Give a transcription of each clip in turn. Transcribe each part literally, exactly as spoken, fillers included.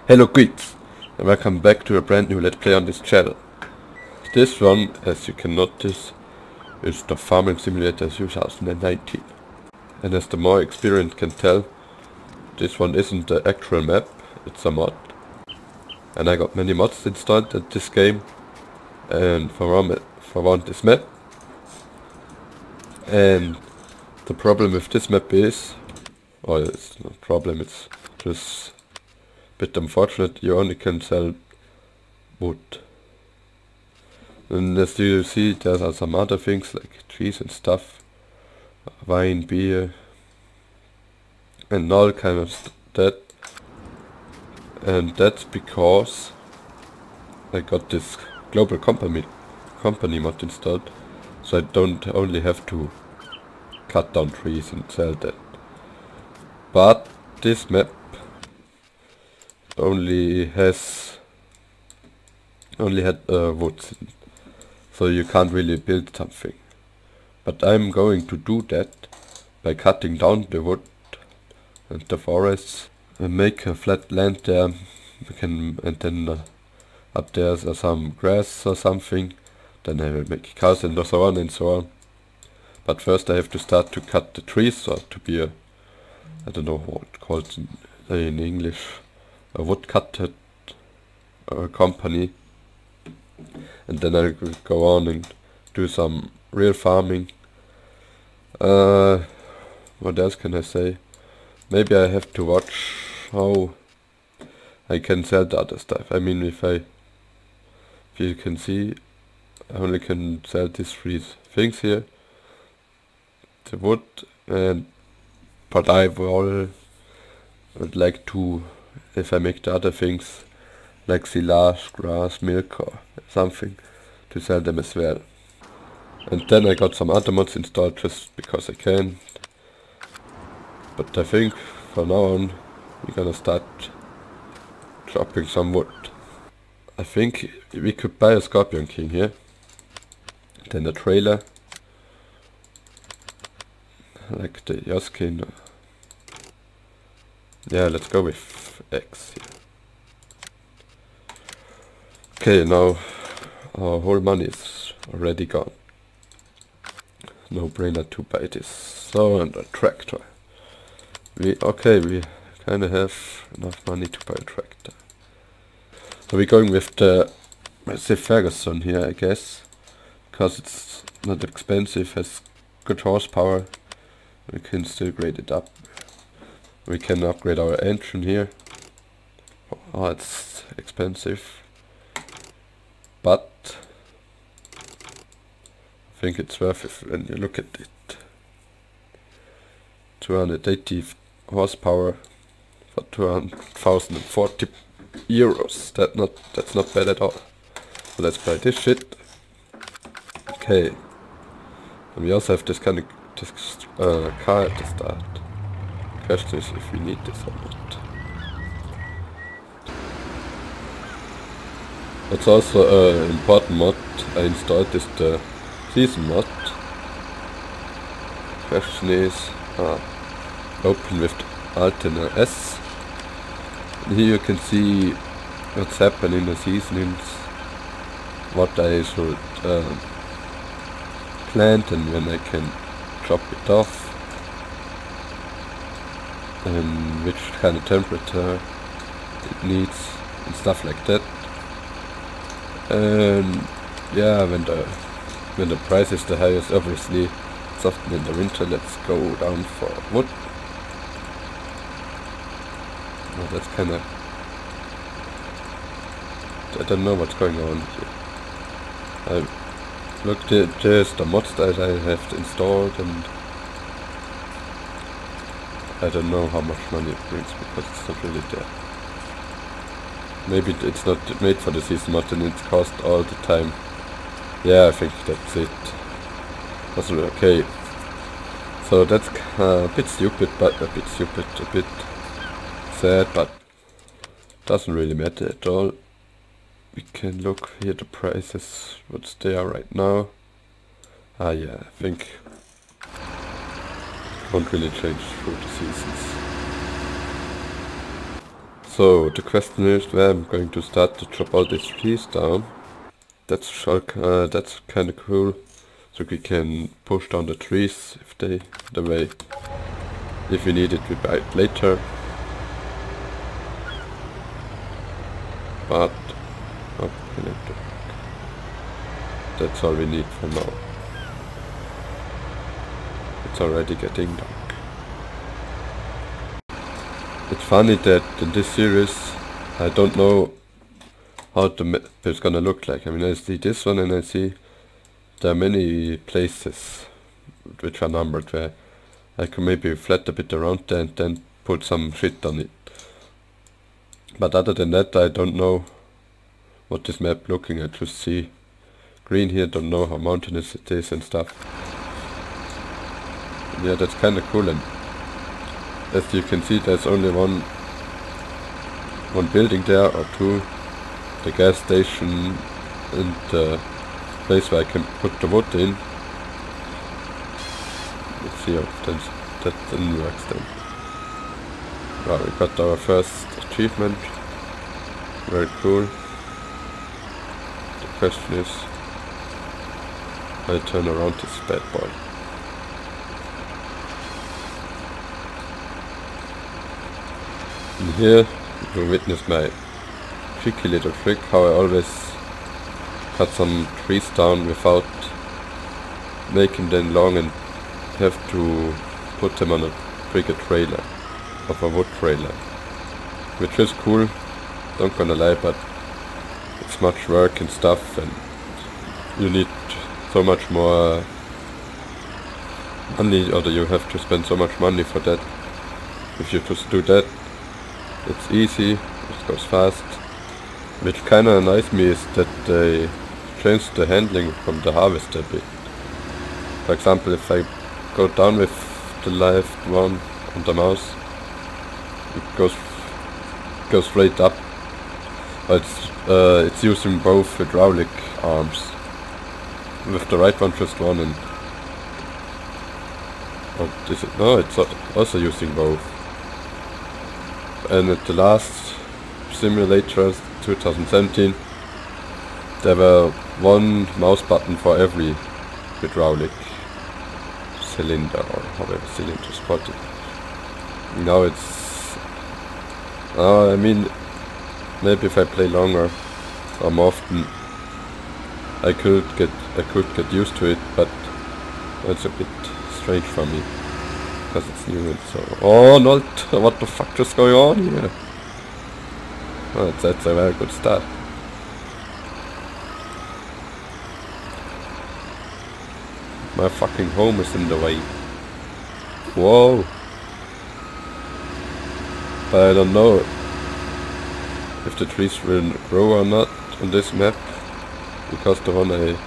Hello kids, and welcome back to a brand new Let's Play on this channel. This one, as you can notice, is the Farming Simulator two thousand nineteen. And as the more experienced can tell, this one isn't the actual map, it's a mod. And I got many mods installed at this game, and for one, for one this map. And the problem with this map is, or it's not a problem, it's just bit unfortunate, you only can sell wood. And as you see, there are some other things like cheese and stuff, wine, beer, and all kind of st that. And that's because I got this global company company mod installed, so I don't only have to cut down trees and sell that. But this map only has only had uh, wood, so you can't really build something. But I'm going to do that by cutting down the wood and the forests and make a flat land there. We can, and then uh, up there's uh, some grass or something. Then I will make cows and so on and so on. But first I have to start to cut the trees, or to be a, I don't know what it's called in, in English, a woodcutter uh, company. And then I will go on and do some real farming. Uh, what else can I say? Maybe I have to watch how I can sell the other stuff. I mean, if I, if you can see, I only can sell these three things here. The wood, and but I will, would like to, if I make the other things, like silage, grass, milk or something, to sell them as well. And then I got some other mods installed just because I can. But I think for now on we're gonna start chopping some wood. I think we could buy a Scorpion King here. Then a trailer, like the Yoskin. Yeah, let's go with X here. Okay, now our whole money is already gone. No brainer to buy this. So, and a tractor. We okay, we kinda have enough money to buy a tractor. So we're going with the Massey Ferguson here, I guess, because it's not expensive, has good horsepower. We can still grade it up. We can upgrade our engine here. Oh, it's expensive, but I think it's worth it when you look at it. two hundred eighty horsepower for two hundred thousand forty euros. That not that's not bad at all. So let's buy this shit. Okay. And we also have this kind of this uh, car at the start. Question is if we need this or not. What's also an uh, important mod I installed is the season mod. Question is, ah, open with Alt and S. And here you can see what's happening in the seasons, what I should uh, plant and when I can chop it off, and which kind of temperature it needs and stuff like that. And yeah, when the when the price is the highest, obviously it's often in the winter. Let's go down for wood. Oh, that's kind of, I don't know what's going on here. I looked at just the mods that I have installed, and I don't know how much money it brings because it's not really there. Maybe it's not made for the season mod and it's cost all the time. Yeah, I think that's it. That's okay. So that's uh, a bit stupid, but a bit stupid, a bit sad, but doesn't really matter at all. We can look here the prices, what's there right now. Ah yeah, I think won't really change through the seasons. So the question is where I'm going to start to chop all these trees down. That's uh, that's kind of cool. So we can push down the trees if they the way. If we need it, we buy it later. But oh, that's all we need for now. It's already getting dark. It's funny that in this series I don't know how the map is gonna look like. I mean, I see this one and I see there are many places which are numbered where I can maybe flat a bit around there and then put some shit on it. But other than that, I don't know what this map looking. I just see green here, don't know how mountainous it is and stuff. Yeah, that's kinda cool, and as you can see there's only one one building there, or two, the gas station and the place where I can put the wood in. Let's see if that's, that didn't work then. Well, we got our first achievement, very cool. The question is how I turn around this bad boy. And here you will witness my tricky little trick, how I always cut some trees down without making them long and have to put them on a bigger trailer, of a wood trailer. Which is cool, don't gonna lie, but it's much work and stuff, and you need so much more money, or you have to spend so much money for that. If you just do that, it's easy, it goes fast. Which kinda annoys me is that they changed the handling from the harvester a bit. For example, if I go down with the left one on the mouse, it goes goes straight up. But it's uh, it's using both hydraulic arms. With the right one, just one, and oh, is it? No, it's also using both. And at the last simulator, two thousand seventeen, there were one mouse button for every hydraulic cylinder, or however cylinder is called. Now it's... Uh, I mean, maybe if I play longer or more often, I could get I could get used to it, but it's a bit strange for me. Because it's new and so... Oh, not! What the fuck is going on here? Oh, that's, that's a very good start. My fucking home is in the way. Whoa! But I don't know if the trees will grow or not on this map, because the one I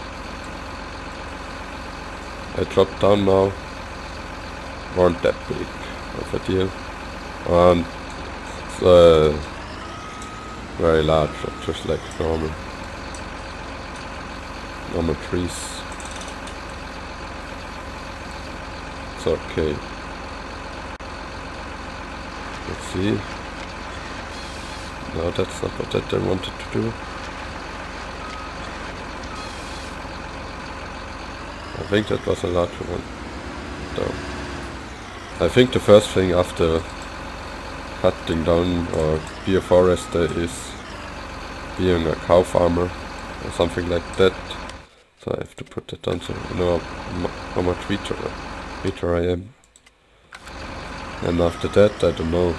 I dropped down now weren't that big of a deal, and it's uh, very large, just like normal normal trees. It's okay. Let's see. No, that's not what that I wanted to do. I think that was a larger one. No. I think the first thing after cutting down or be a forester is being a cow farmer or something like that. So I have to put that down so you know how much meter, meter I am. And after that, I don't know.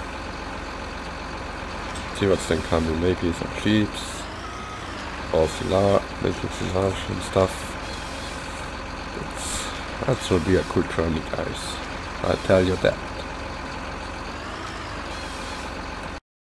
See what's then coming. Maybe some sheep, or silage, making silage and stuff. It's, that will be a cool journey, guys. I tell you that.